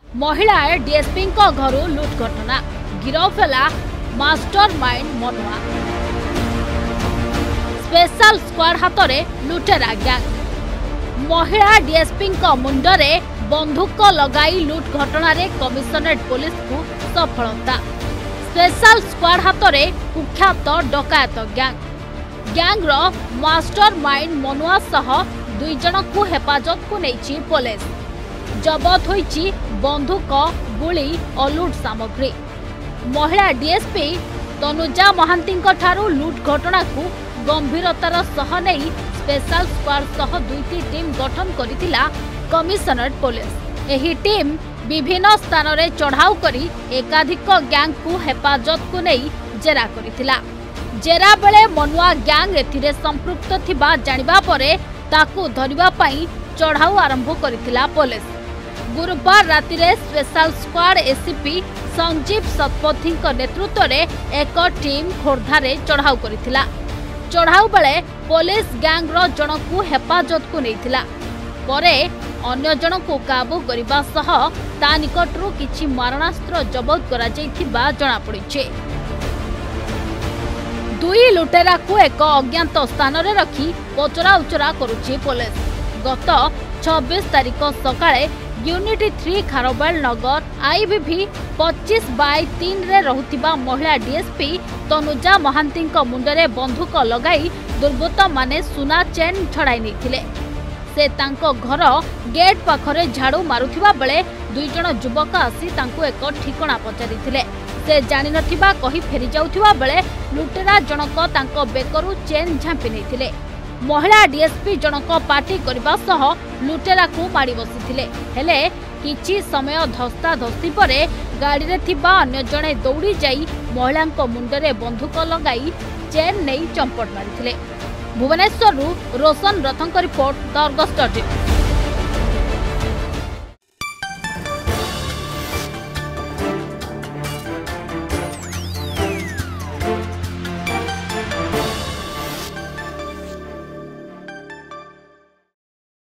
महिला डीएसपी घर लुट घटना गिरफ है mastermind Manua. Special squad हाथ में लुटेरा गैंग। महिला डीएसपी मुंडरे बंधुक लगाई लुट घटना रे कमिशनरेट पुलिस को सफलता। स्पेशल स्क्वाड हाथ में कुख्यात डकायत gang. Gang mastermind Manua सह 2 जन को हेफाजत को नहीं पुलिस। जबत होईची बंधुक गुली और लुट सामग्री। महिला डीएसपी तनुजा महांती ठारू लुट घटना को गंभीरतार सह नहीं स्पेशल स्क्वाड सह 2टी टीम गठन करितिला कमिशनरेट पुलिस। एही टीम विभिन्न स्थान रे चढ़ाऊ करी एकाधिक गैंग को हेफाजत को नहीं जेरा करितिला। जेरा बेले मनुआ गैंग एथिरे संपृक्त थिबा जानिबा परे ताकू धरिबा पई चढ़ाऊ आरंभ करितिला पुलिस। गुरुवार राति रे special squad ACP Sanjeev Satpathy नेतृत्व रे एक टीम खोर्धारे चढ़ाऊ करितिला। चढ़ाऊ बेले पुलिस गैंग रो जन को हेफाजत को नैथिला। परे अन्य जन को काबू करबा सह ता निकटरू किछि मारणास्त्र जबत करा जायथिबा जणा पड़िछि। 2 लुटेरा को एक अज्ञात स्थान रे रखी पचरा उचरा करुछि पुलिस। गत 26 तारिख सकाळे यूनिट 3 खारबेल नगर आईबीभी 25/3 रे रहुतिबा महिला डीएसपी तनुजा महांती मुंडरे बंधुक लगाई दुर्बृत्त माने सुना चेन छड़ाई नैथिले। से तांको घर गेट पाखरे झाड़ू मारुथिबा बेले 2 जन युवक आसी तांको एक ठिकଣା पचारिथिले। से जानि नथिबा कहि फेरी जाउथिबा बेले लुटेरा जनक तांको बेकरू चेन झांपी नैथिले। महिला डीएसपी जनक पार्टी करबा सह लुटेरा को माड़ी बसिथिले। हेले किछि समय धस्ता धस्ती परे गाड़ी रे थिबा अन्य जणे दौड़ी जाई महिलांको मुंडरे बंधुक लगाई चेन नहीं चंपट मारिथिले। Bhubaneswar Roshan Rathank report the Argus.